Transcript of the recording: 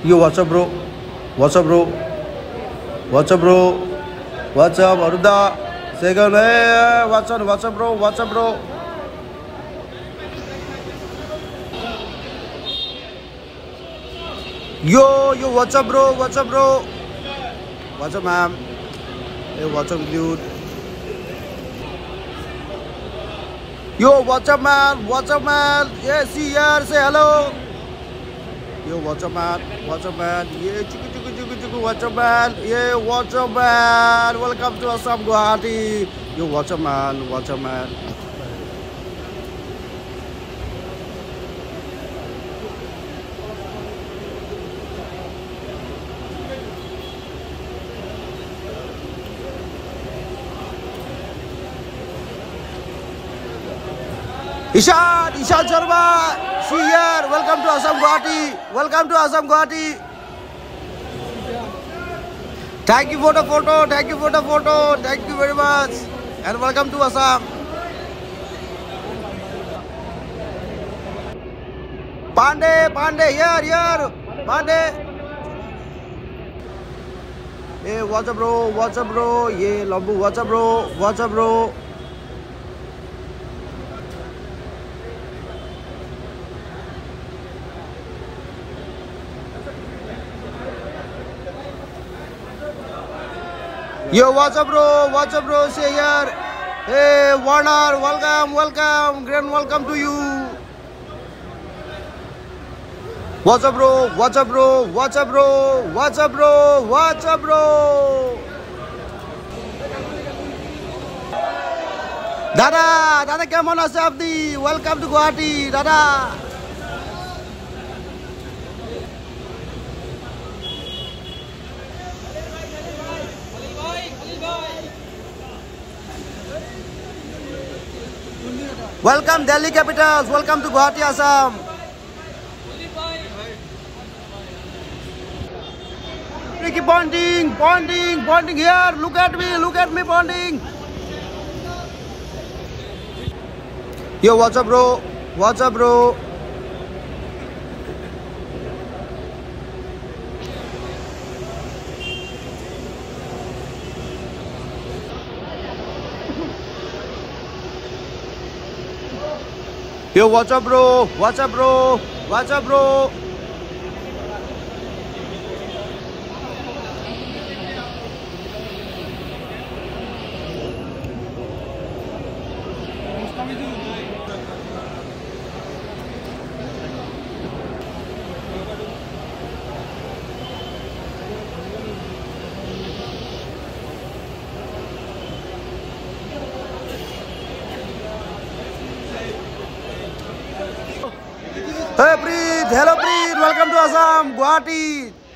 Yo, what's up, bro? What's up, bro? What's up, bro? What's up, Aruda? Second, hey, what's up? What's up, bro? What's up, bro? Yo, what's up, bro? What's up, bro? What's up, ma'am? Hey, what's up, dude? Yo, what's up, man? What's up, man? Yeah, see here, say hello. Yo, what's up, man? What's up, man? Yeah, chuku, what's up, man? Yeah, what's up, man? Welcome to Assam, Guwahati. Yo, what's up, man? What's up, man? Ishan Sharma, see here. Welcome to Assam, Guwahati. Welcome to Assam, Guwahati. Thank you for the photo. Thank you for the photo. Thank you very much. And welcome to Assam. Pandey, here. Pandey. Hey, what's up, bro? What's up, bro? Yeah, Lambu, what's up, bro? What's up, bro? Yo, what's up, bro? What's up, bro? Say here. Hey, Warner, welcome. Grand welcome to you. What's up, bro? What's up, bro? What's up, bro? What's up, bro? What's up, bro? Dada, come on, Asafdi. Welcome to Guwahati, Dada. Welcome Delhi Capitals, welcome to Guwahati, Assam. Keep pointing here, look at me pointing. Yo, what's up, bro? What's up, bro? Yo, what's up, bro? What's up, bro? What's up, bro? Hey, Preet. Hello, Preet. Welcome to Assam, Guwahati.